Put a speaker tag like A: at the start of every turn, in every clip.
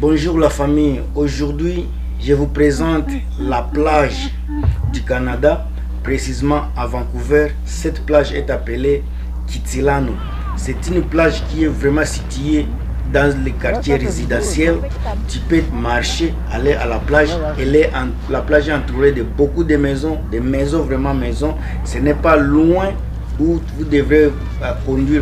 A: Bonjour la famille, aujourd'hui je vous présente la plage du Canada, précisément à Vancouver. Cette plage est appelée Kitsilano. C'est une plage qui est vraiment située dans les quartiers résidentiels. Tu peux marcher, aller à la plage. La plage est entourée de beaucoup de maisons, vraiment maisons. Ce n'est pas loin où vous devrez conduire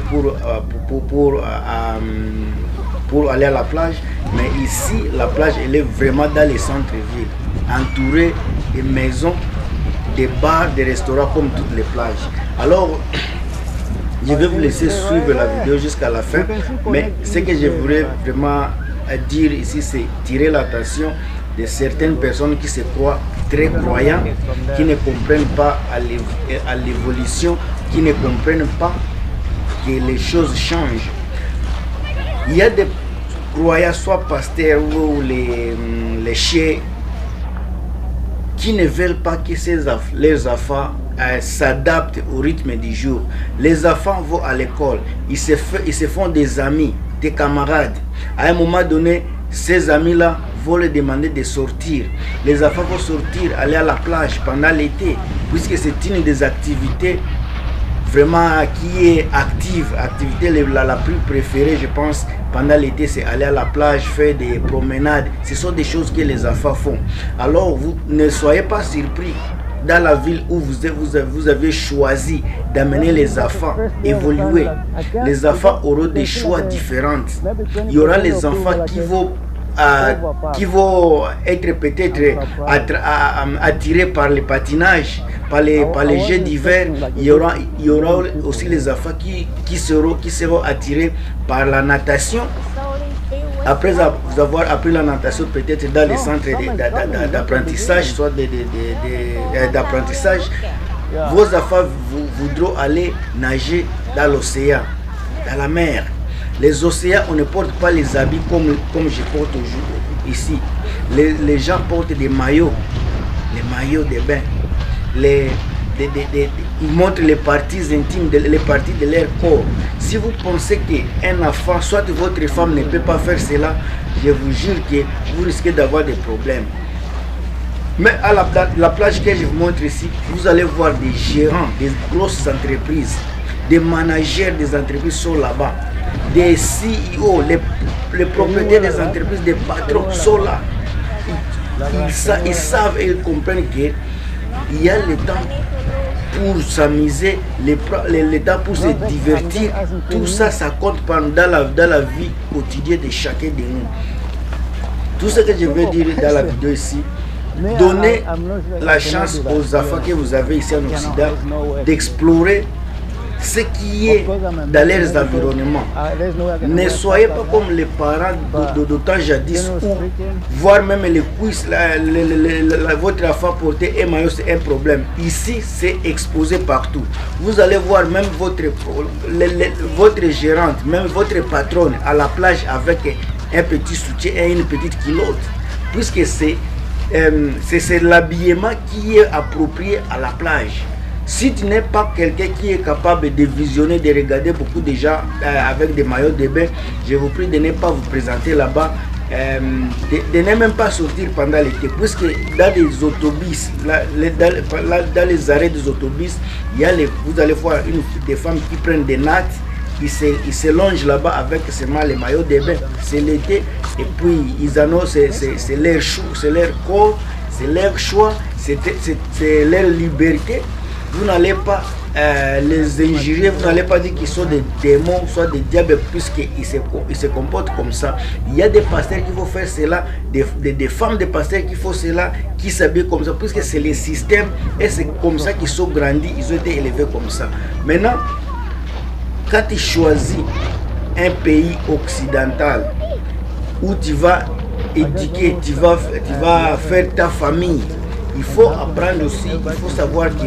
A: pour aller à la plage. Mais ici, la plage, elle est vraiment dans les centres-villes, entourée de maisons, des bars, des restaurants comme toutes les plages. Alors, je vais vous laisser suivre la vidéo jusqu'à la fin. Mais ce que je voudrais vraiment dire ici, c'est tirer l'attention de certaines personnes qui se croient très croyants, qui ne comprennent pas à l'évolution, qui ne comprennent pas que les choses changent. Il y a des croyants, soit pasteurs ou les chiens, qui ne veulent pas que les enfants s'adaptent au rythme du jour. Les enfants vont à l'école, ils se font des amis, des camarades. À un moment donné, ces amis-là vont leur demander de sortir. Les enfants vont sortir, aller à la plage pendant l'été, puisque c'est une des activités vraiment qui est activité la plus préférée, je pense, pendant l'été, c'est aller à la plage, faire des promenades. Ce sont des choses que les enfants font. Alors, vous ne soyez pas surpris dans la ville où vous avez choisi d'amener les enfants évoluer. Les enfants auront des choix différents. Il y aura les enfants qui vont être peut-être attirés par le patinage, par les jeux d'hiver. Il y aura aussi les enfants qui seront attirés par la natation. Après avoir appris la natation, peut-être dans les centres d'apprentissage, soit d'apprentissage, vos enfants voudront aller nager dans l'océan, dans la mer. Les océans, on ne porte pas les habits comme je porte aujourd'hui ici. Les gens portent des maillots, les maillots de bain. Ils montrent les parties intimes, les parties de leur corps. Si vous pensez qu'un enfant, soit votre femme ne peut pas faire cela, je vous jure que vous risquez d'avoir des problèmes. Mais à la plage que je vous montre ici, vous allez voir des gérants, des grosses entreprises, des managers des entreprises sont là-bas. Des CEO, les propriétaires des entreprises, des patrons sont là. Ils savent et ils comprennent qu'il y a le temps pour s'amuser, le temps pour se divertir. Tout ça, ça compte dans la vie quotidienne de chacun de nous. Tout ce que je veux dire dans la vidéo ici, donnez la chance aux enfants que vous avez ici en Occident d'explorer ce qui est dans leurs environnements. Ne soyez pas comme les parents d'autant jadis où voir même les cuisses, votre enfant porter un maillot, c'est un problème. Ici, c'est exposé partout. Vous allez voir même votre gérante, même votre patronne à la plage avec un petit soutien et une petite culotte. Puisque c'est l'habillement qui est approprié à la plage. Si tu n'es pas quelqu'un qui est capable de visionner, de regarder beaucoup de gens avec des maillots de bain, je vous prie de ne pas vous présenter là-bas, de ne même pas sortir pendant l'été, puisque dans les autobus, dans les arrêts des autobus, vous allez voir des femmes qui prennent des nattes, ils se longent là-bas avec seulement les maillots de bain. C'est l'été et puis ils annoncent, c'est leur choix, c'est leur corps, c'est leur choix, c'est leur liberté. Vous n'allez pas les injurier, vous n'allez pas dire qu'ils sont des démons, soit des diables, puisqu'ils se comportent comme ça. Il y a des pasteurs qui vont faire cela, des femmes de pasteurs qui font cela, qui s'habillent comme ça, puisque c'est le système et c'est comme ça qu'ils sont grandis, ils ont été élevés comme ça. Maintenant, quand tu choisis un pays occidental où tu vas éduquer, tu vas faire ta famille, il faut apprendre aussi, il faut savoir que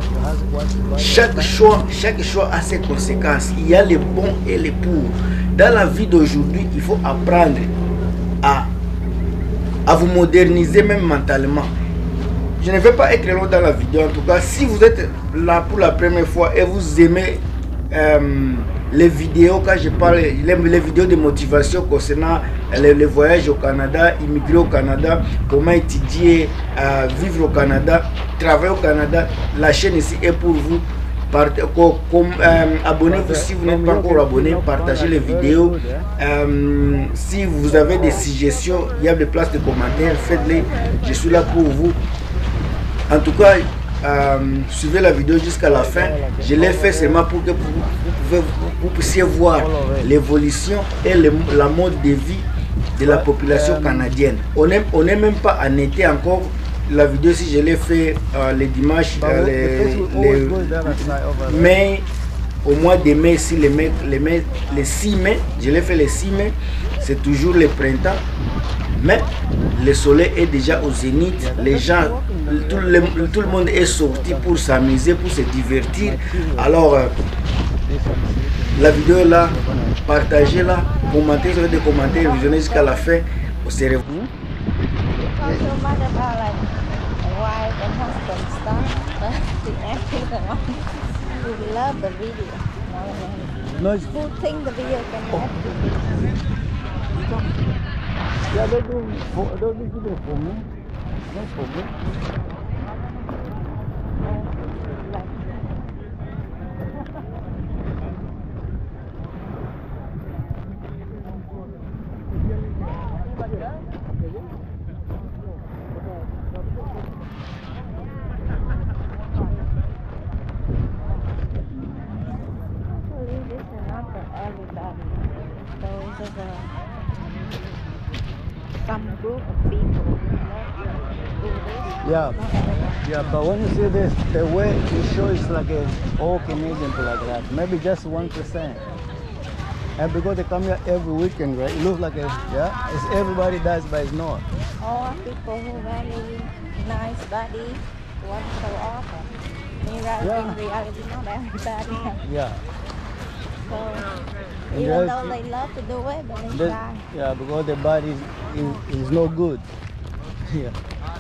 A: chaque choix a ses conséquences. Il y a les bons et les pour. Dans la vie d'aujourd'hui, il faut apprendre à vous moderniser même mentalement. Je ne vais pas être long dans la vidéo. En tout cas, si vous êtes là pour la première fois et vous aimez les vidéos, quand je parle, les vidéos de motivation concernant les voyages au Canada, immigrer au Canada, comment étudier, vivre au Canada, travailler au Canada, la chaîne ici est pour vous. Abonnez-vous si vous n'êtes pas encore abonné, partagez les vidéos. Si vous avez des suggestions, il y a des places de commentaires, faites-les, je suis là pour vous. En tout cas, suivez la vidéo jusqu'à la fin. Je l'ai fait seulement pour que vous puissiez voir l'évolution et la mode de vie de la population canadienne. On n'est même pas en été encore. La vidéo, si je l'ai fait les dimanches, mai, au mois de mai, ici, les 6 mai, je l'ai fait les 6 mai, c'est toujours le printemps, mais le soleil est déjà au zénith, les gens, tout le monde est sorti pour s'amuser, pour se divertir. Alors, la vidéo est là, partagez-la, commentez sur des commentaires, visionnez jusqu'à la fin. On se revoit.
B: Wife and husband stuff, but the actor who love the video.
C: No, it's
B: Who think the video can help you?
C: yeah, they'll do video for me. No problem.
B: Some group of people do this.
C: Yeah, yeah, but when you see this, the way it shows like a all Canadian to like that, maybe just 1%. And because they come here every weekend, right? It looks like a, yeah, it's everybody does, but it's not.
B: All people who very nice body want so often. In reality, not everybody.
C: Yeah.
B: So
C: And
B: even
C: there's-
B: though they love to do it, but they try.
C: Yeah, because the body is no good. Yeah.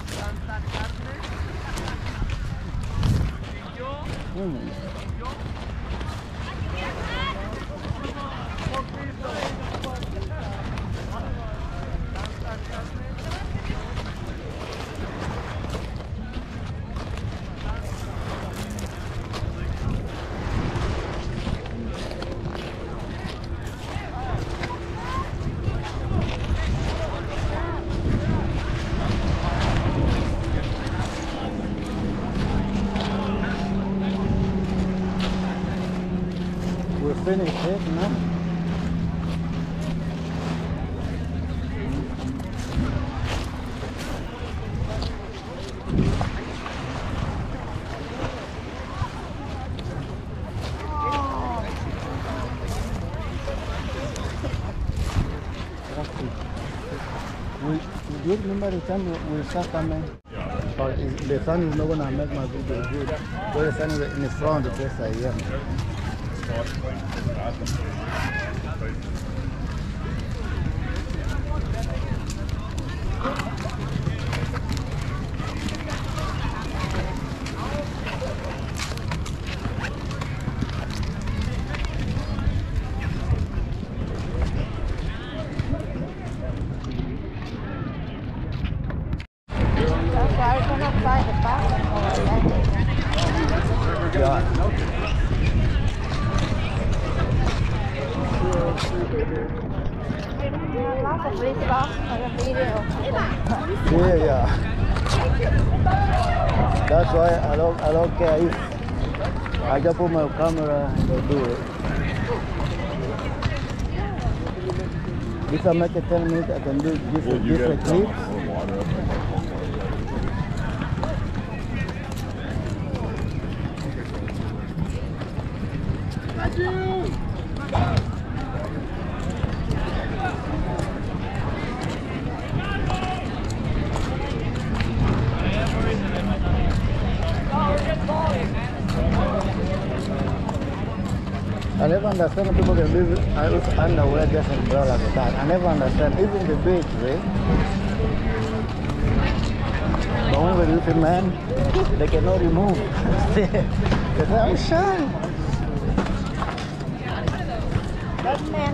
C: We're finished it, no? Do you remember the time we start coming? Or the sun is not gonna make my video good. So the sun is in the front of the place I am.
B: That's why I cannot find the bathroom or
C: Yeah.
B: lots of resources for the video.
C: Yeah. That's why I don't care if I just put my camera and I'll do it. If I make it 10 minutes, I can do different clips. I never understand people can live underwear just umbrella like that. I never understand. Even the beach, right? But when we look at men, they cannot remove. They say, I'm shy.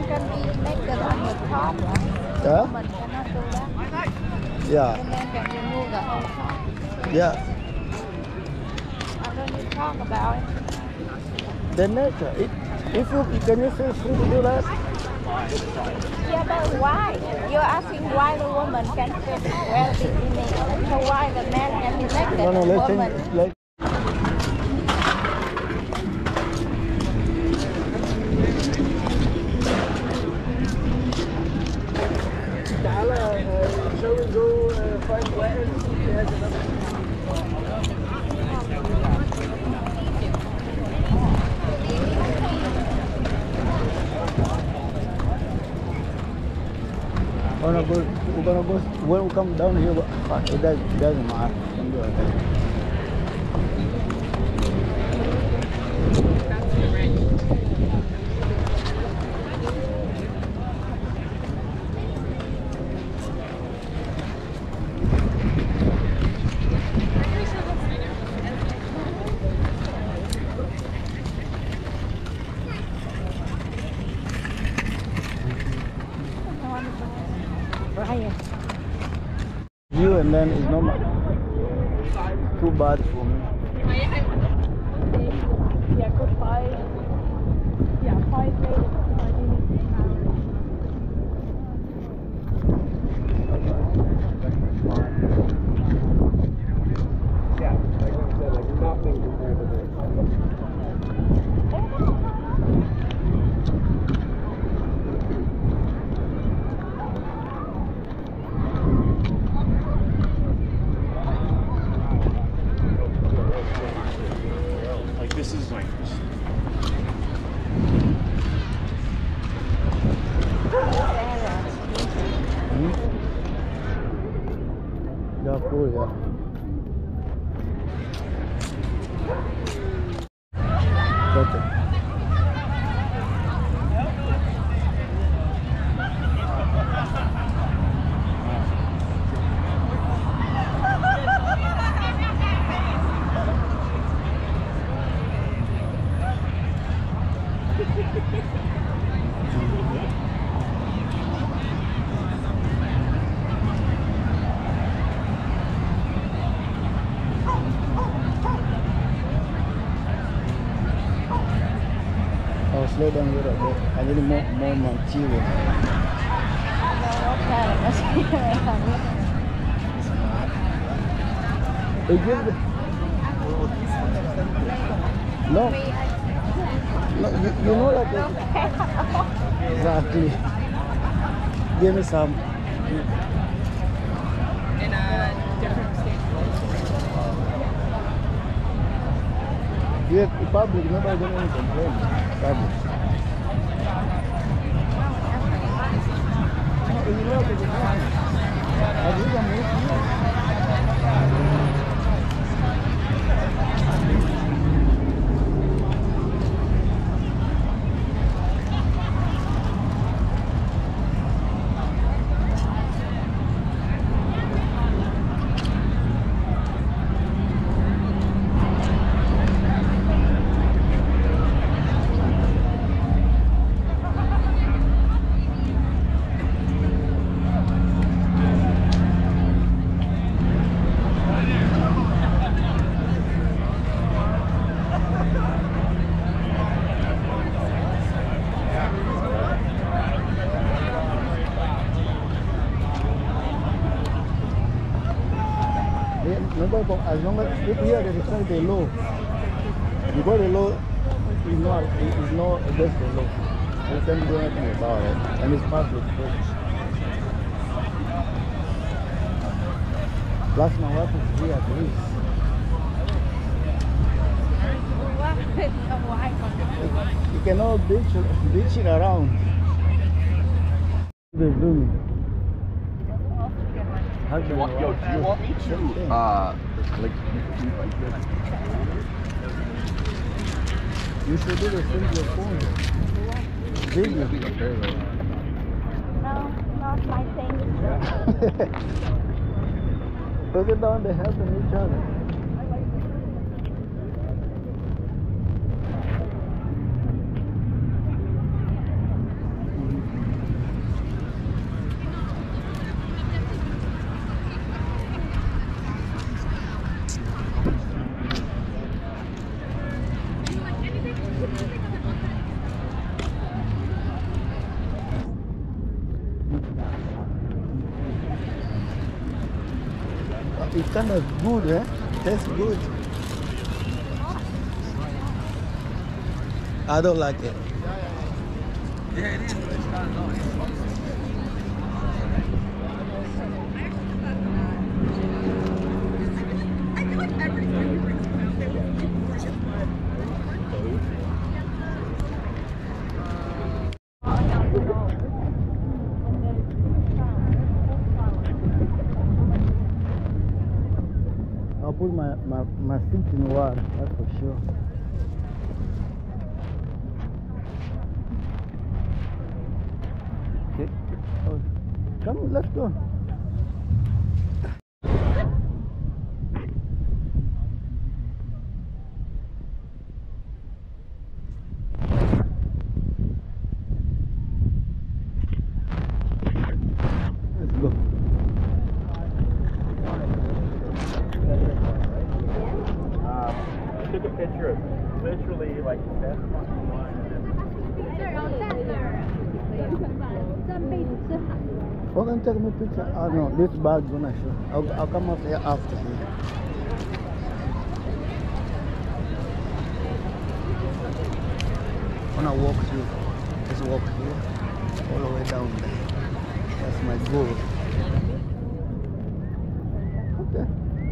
B: can be naked on the top, right?
C: Yeah?
B: Woman cannot do that.
C: Yeah.
B: The man can remove the whole top.
C: Yeah.
B: Why don't you talk about it?
C: The nature. If you can you feel free to do that?
B: Yeah, but why? You're asking why the woman can wear bikini. So why the man can be naked?
C: No, no,
B: The
C: let's
B: woman.
C: think like shall we go find we're gonna go when we come down here, but it doesn't matter. Can do it.
B: Brian.
C: You and then it's not too bad for me.
B: Yeah, goodbye. Yeah, 5 minutes.
D: Yeah, like I said, like nothing compared to this. Like this is like
C: Yeah, cool, yeah. Perfect. I'll slow down a little bit. I need more material. It gives the... No. No, you know that. Exactly. Give me some.
E: In a different state.
C: Yeah, public, nobody gonna even complain. Public. No, you know what it is. I think I'm with you. Remember, as long as people here they respect the law. You go the law is not against the law. You can do anything about it, and it's public. Plus my wife is here at least. You cannot bitch it around. They're doing.
D: do you want me to like
C: you should do the same with your phone. Video.
B: No, not my thing.
C: Look at down, they helping each other. it's kind of good, eh? Tastes good. I don't like it. I'll put my feet in water, that's for sure. Okay. Oh, come, let's go. Let's go.
F: I took a picture of literally like the best fucking wine.
C: Oh, can take me a picture. Oh no, this bag's gonna show. I'll come up here after here. When I walk through, just walk here, all the way down there. That's my goal. Okay.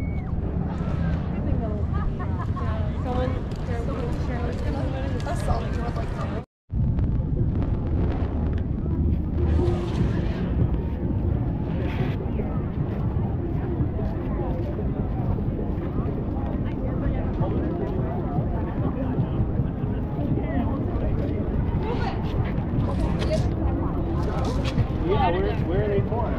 F: Yeah, where are they going?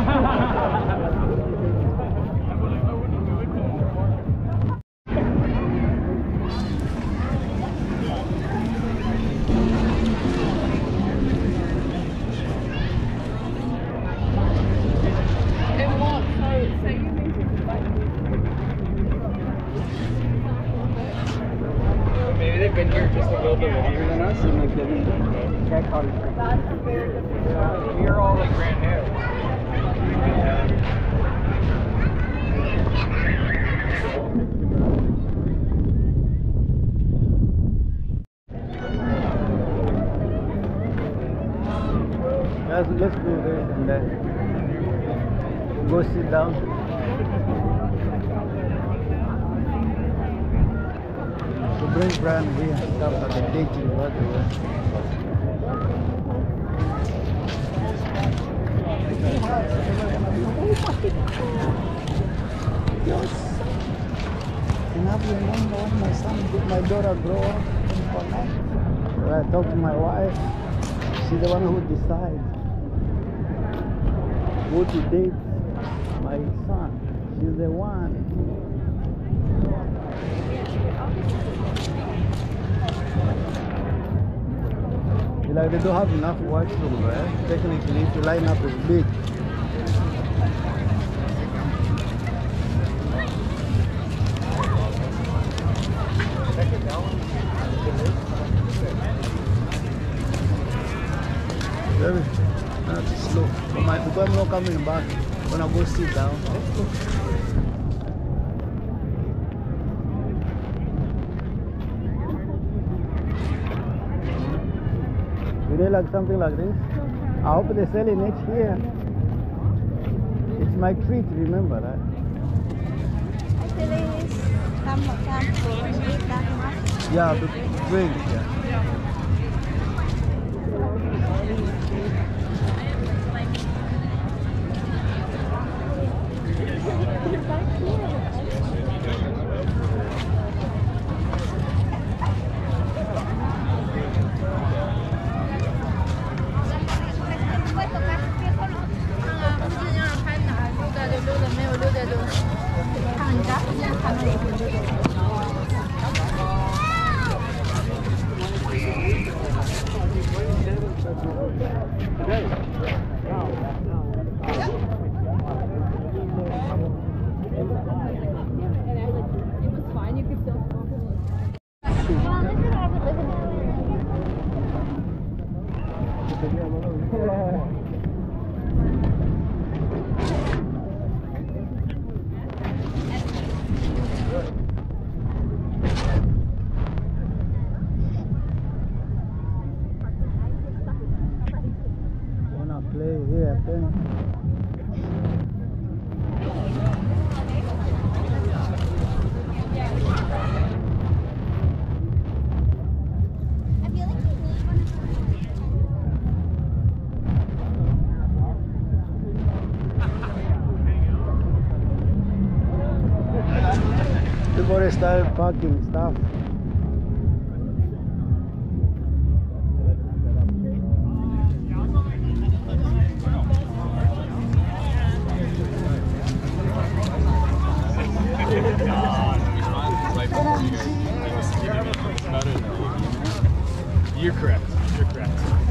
F: Maybe they've been here just a little bit longer than us, and like they've check how to drink. Yeah, we're all like brand new.
C: Let's do this and then go sit down. To bring Brian here and stuff like the dating everywhere. Enough you remember when my son, my daughter grow up in Connect. So I talk to my wife. She's the one who decides who to date my son. She's the one. Like they don't have enough washroom, right? Technically, the lineup is big. Very slow. Because I'm not coming back, I'm gonna go sit down. Do they like something like this? I hope they're selling it here. It's my treat, remember that?
B: Actually, it's come to eat that much.
C: Yeah, the drink, yeah. Wanna play here, I think. Before they start parking stuff.
F: You're correct. You're correct.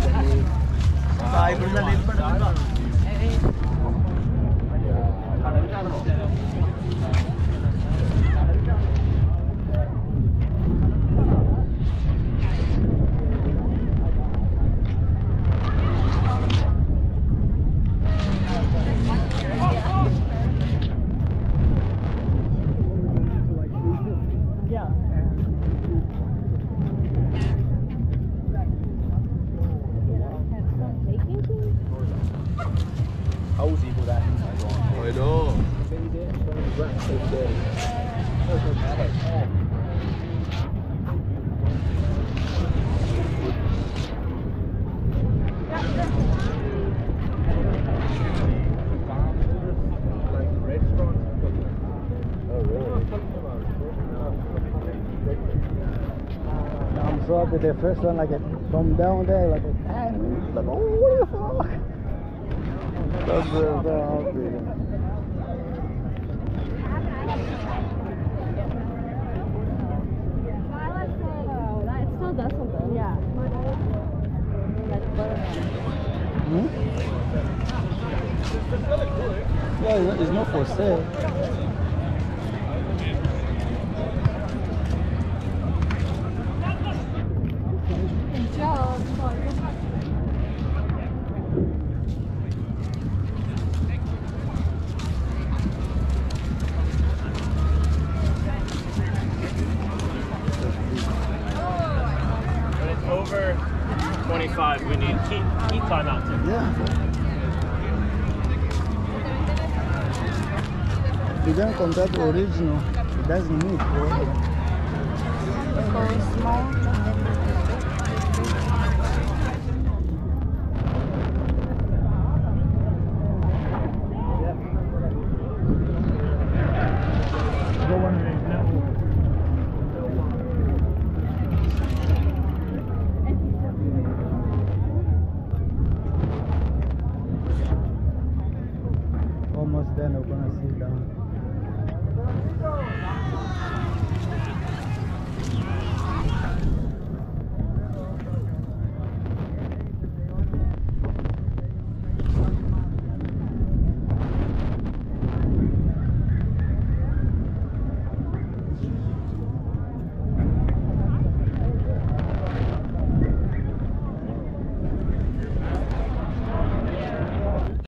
F: I know.
C: I'm so happy the first one, like from down there, like 10 minutes, like, oh, what the fuck? That's very happy.
B: That still does something. Yeah. Like butter.
C: Hmm? Yeah, it's not for sale.
G: When it's over 25, we need key timeout too.
C: Yeah. You're gonna compare to original. It doesn't need right?
B: So small.
C: Almost then we're gonna sit down.